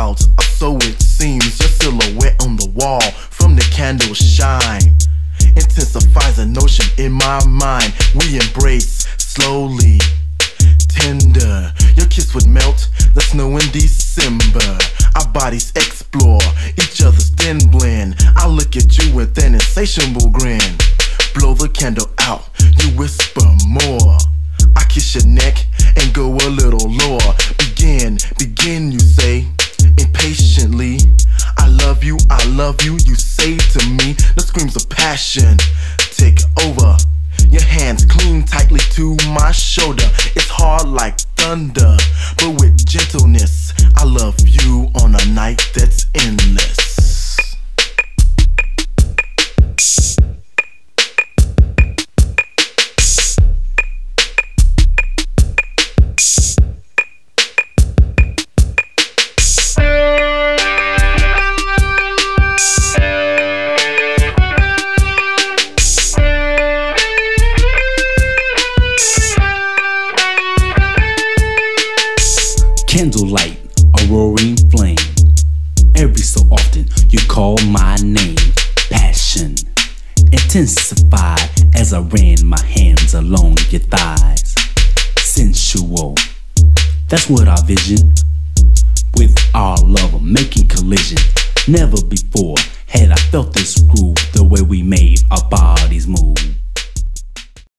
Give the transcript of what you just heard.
clouds, or so it seems. Your silhouette on the wall from the candle's shine intensifies a notion in my mind. We embrace slowly, tender. Your kiss would melt the snow in December. Our bodies explore each other's thin blend. I look at you with an insatiable grin. Blow the candle out, you whisper more. I kiss your neck and go a little lower. Begin, you say, impatiently. I love you, you say to me. The screams of passion take over. Your hands cling tightly to my shoulder. It's hard like thunder, but with gentleness. I love you on a night that's endless. Candlelight, a roaring flame. Every so often you call my name. Passion intensified as I ran my hands along your thighs. Sensual, that's what I vision. With our love making collision. Never before had I felt this groove the way we made our bodies.